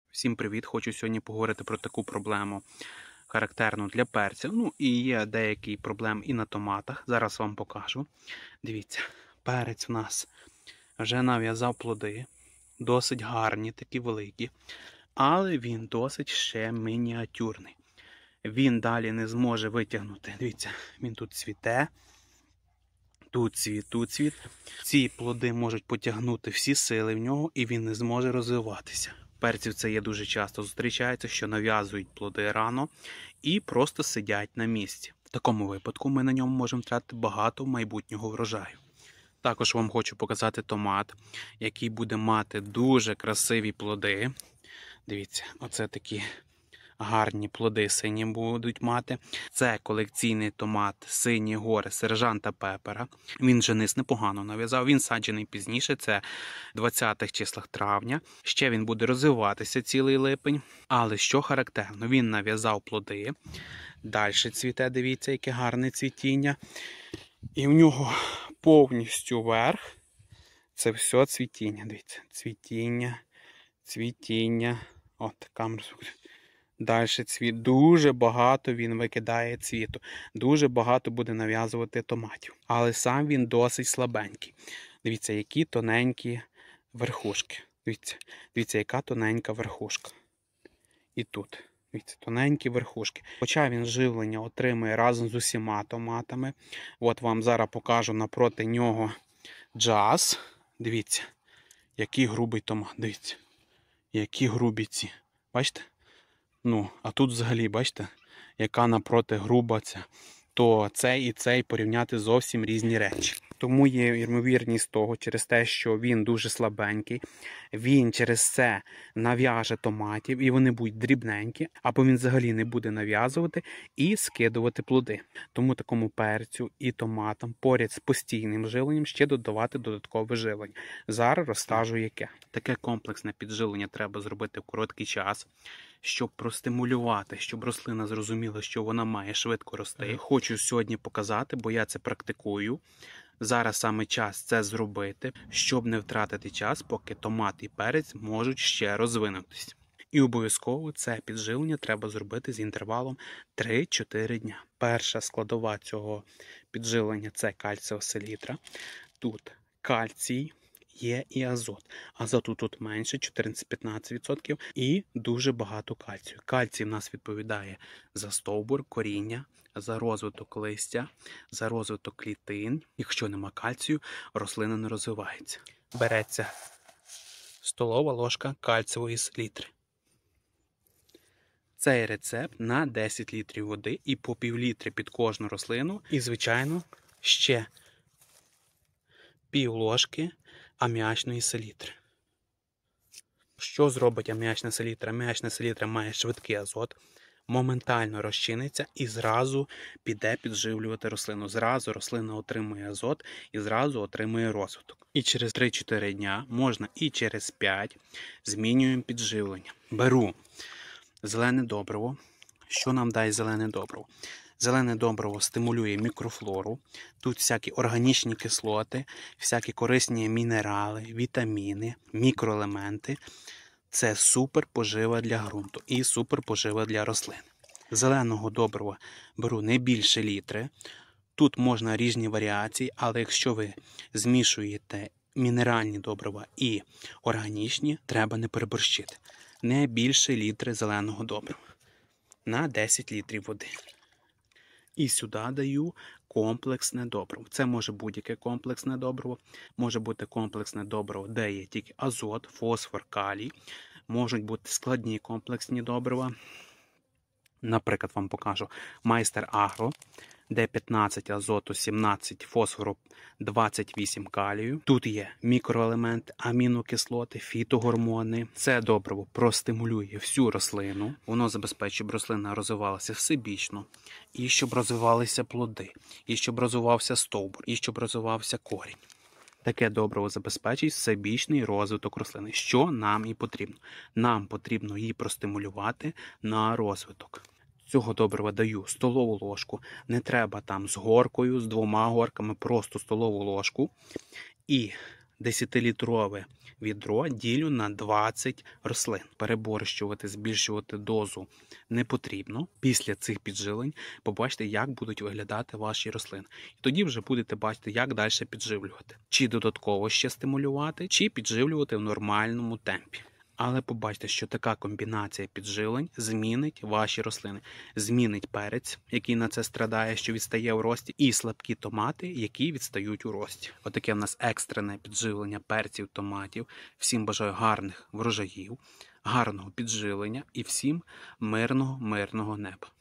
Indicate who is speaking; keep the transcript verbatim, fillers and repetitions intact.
Speaker 1: Всім привіт! Хочу сьогодні поговорити про таку проблему, характерну для перця. Ну і є деякі проблеми і на томатах. Зараз вам покажу. Дивіться, перець у нас вже нав'язав плоди, досить гарні, такі великі, але він досить ще мініатюрний. Він далі не зможе витягнути. Дивіться, він тут цвіте, тут цвіт, тут цвіт. Ці плоди можуть потягнути всі сили в нього, і він не зможе розвиватися. Перців це є дуже часто зустрічається, що нав'язують плоди рано і просто сидять на місці. В такому випадку ми на ньому можемо втратити багато майбутнього врожаю. Також вам хочу показати томат, який буде мати дуже красиві плоди. Дивіться, оце такі гарні плоди сині будуть мати. Це колекційний томат «Сині гори» сержанта Пеппера. Він же низ непогано нав'язав. Він саджений пізніше, це в двадцятих числах травня. Ще він буде розвиватися цілий липень. Але що характерно, він нав'язав плоди. Далі цвіте, дивіться, яке гарне цвітіння. І в нього повністю верх. Це все цвітіння. Дивіться, цвітіння, цвітіння. От, камеру. Далі цвіт. Дуже багато він викидає цвіту. Дуже багато буде нав'язувати томатів. Але сам він досить слабенький. Дивіться, які тоненькі верхушки. Дивіться, дивіться, яка тоненька верхушка. І тут. Дивіться, тоненькі верхушки. Хоча він живлення отримує разом з усіма томатами. От вам зараз покажу напроти нього джаз. Дивіться, який грубий томат. Дивіться, які грубі ці. Бачите? Ну, а тут взагалі, бачите, яка напроти груба ця. То цей і цей порівняти зовсім різні речі. Тому є ймовірність того, через те, що він дуже слабенький, він через це нав'яже томатів, і вони будуть дрібненькі, або він взагалі не буде нав'язувати і скидувати плоди. Тому такому перцю і томатам поряд з постійним живленням ще додавати додаткове живлення. Зараз розкажу яке. Таке комплексне підживлення треба зробити в короткий час, щоб простимулювати, щоб рослина зрозуміла, що вона має швидко рости. Хочу сьогодні показати, бо я це практикую. Зараз саме час це зробити, щоб не втратити час, поки томат і перець можуть ще розвинутися. І обов'язково це підживлення треба зробити з інтервалом три-чотири дня. Перша складова цього підживлення – це кальцієва селітра. Тут кальцій, є і азот. Азоту тут менше, чотирнадцять-п'ятнадцять відсотків, і дуже багато кальцію. Кальцій в нас відповідає за стовбур, коріння, за розвиток листя, за розвиток клітин. Якщо нема кальцію, рослина не розвивається. Береться столова ложка кальцієвої селітри. Цей рецепт на десять літрів води і по пів літри під кожну рослину. І, звичайно, ще пів ложки аміачної селітри. Що зробить аміачна селітра? Аміачна селітра має швидкий азот, моментально розчиниться і зразу піде підживлювати рослину. Зразу рослина отримує азот і зразу отримує розвиток. І через три-чотири дня, можна і через п'ять, змінюємо підживлення. Беру зелене добриво. Що нам дає зелене добриво? Зелене добриво стимулює мікрофлору. Тут всякі органічні кислоти, всякі корисні мінерали, вітаміни, мікроелементи. Це супер пожива для ґрунту і супер пожива для рослин. Зеленого добрива беру не більше літри. Тут можна різні варіації, але якщо ви змішуєте мінеральні добрива і органічні, треба не переборщити. Не більше літри зеленого добрива на десять літрів води. І сюди даю комплексне добриво. Це може будь-яке комплексне добриво. Може бути комплексне добриво, де є тільки азот, фосфор, калій. Можуть бути складні комплексні добрива. Наприклад, вам покажу Майстер Агро, де п'ятнадцять азоту, сімнадцять фосфору, двадцять вісім калію. Тут є мікроелементи, амінокислоти, фітогормони. Це добриво простимулює всю рослину. Воно забезпечує, щоб рослина розвивалася всебічно, і щоб розвивалися плоди, і щоб розвивався стовбур, і щоб розвивався корінь. Таке добриво забезпечить всебічний розвиток рослини, що нам і потрібно. Нам потрібно її простимулювати на розвиток. Цього добрива даю столову ложку. Не треба там з горкою, з двома горками, просто столову ложку. І десятилітрове відро ділю на двадцять рослин. Переборщувати, збільшувати дозу не потрібно. Після цих піджилень побачите, як будуть виглядати ваші рослини. І тоді вже будете бачити, як далі підживлювати. Чи додатково ще стимулювати, чи підживлювати в нормальному темпі. Але побачите, що така комбінація підживлень змінить ваші рослини. Змінить перець, який на це страдає, що відстає у рості, і слабкі томати, які відстають у рості. Отаке в нас екстрене підживлення перців, томатів. Всім бажаю гарних врожаїв, гарного підживлення і всім мирного, мирного неба.